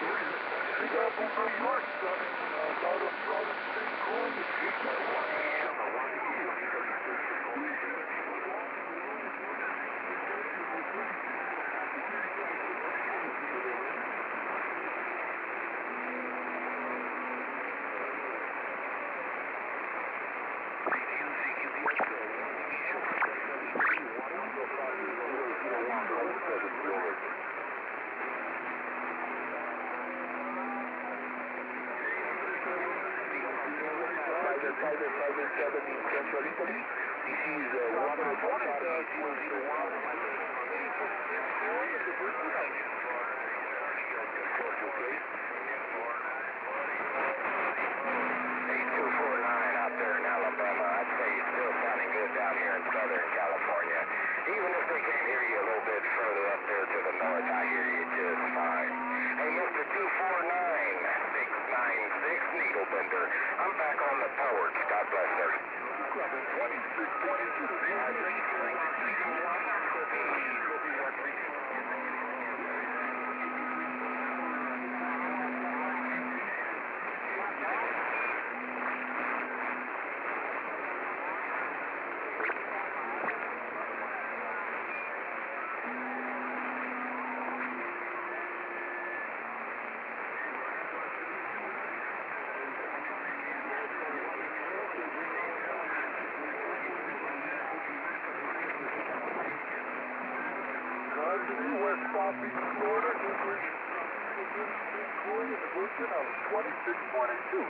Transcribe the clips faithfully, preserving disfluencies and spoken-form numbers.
Private Private seven in Central Italy. This is uh, one of the zero zero one. eight two four nine out there in Alabama. I'd say you're still sounding good down here in Southern California. Even if they can't hear you a little bit further up there to the north, I hear you just fine. Hey, Mister two four nine six nine six Needlebender, I'm back on the towards. God bless, sir. twenty-six twenty-two. West Palm Beach, Florida, English, twenty-six twenty-two.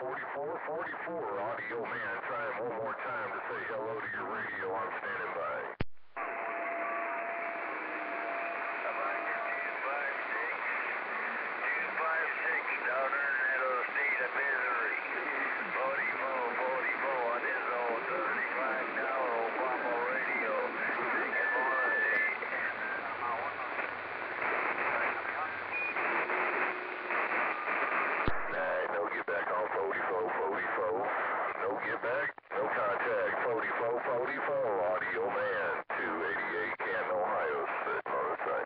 forty-four forty-four, audio man, trying one more time to say hello to your radio. I'm standing by. Get back, no contact, forty-four forty-four, audio man, two eighty-eight Canton, Ohio, sit on the site.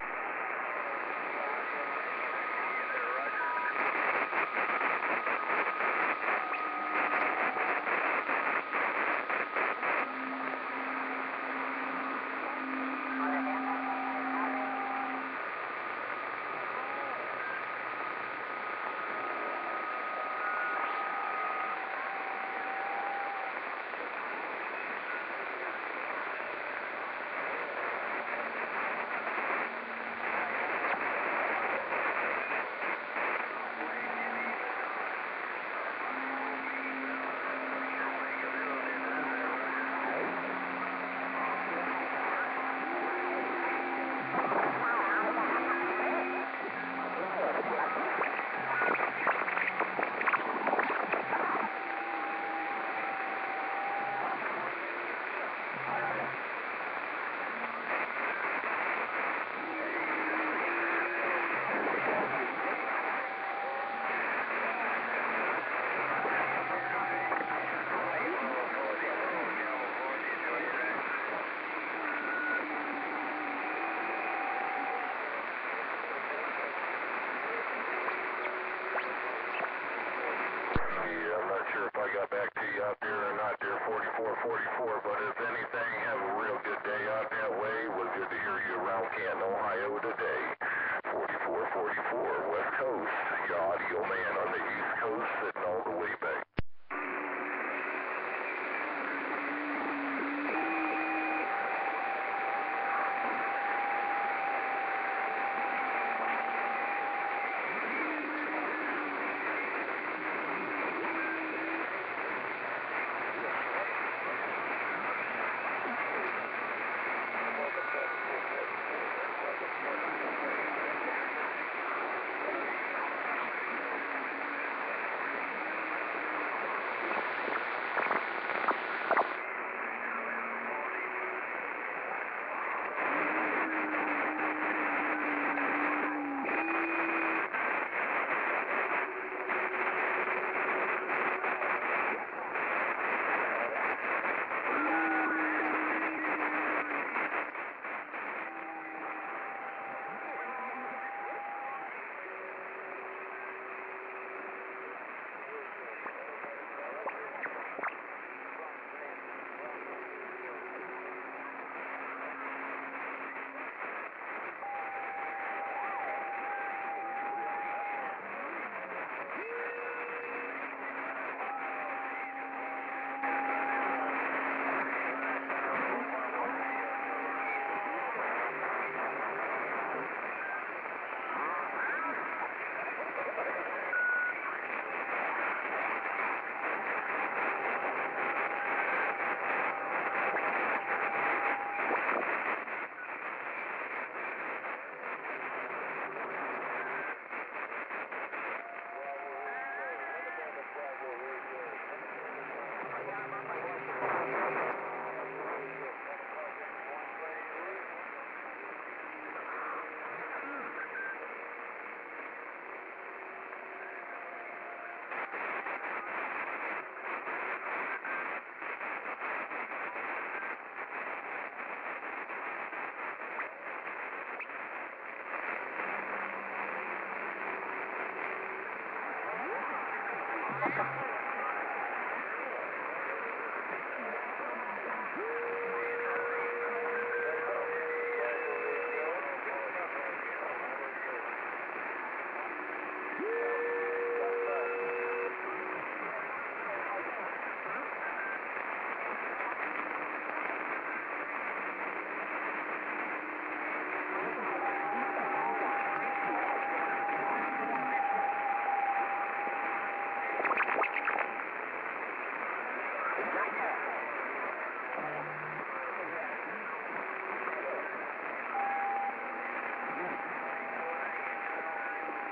forty-four forty-four, but if anything, have a real good day out that way. It was good to hear you around Canton, Ohio today. forty-four forty-four, West Coast, your audio man on the East Coast, sitting all the way back.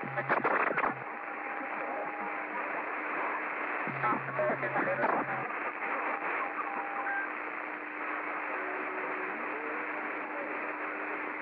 Stop the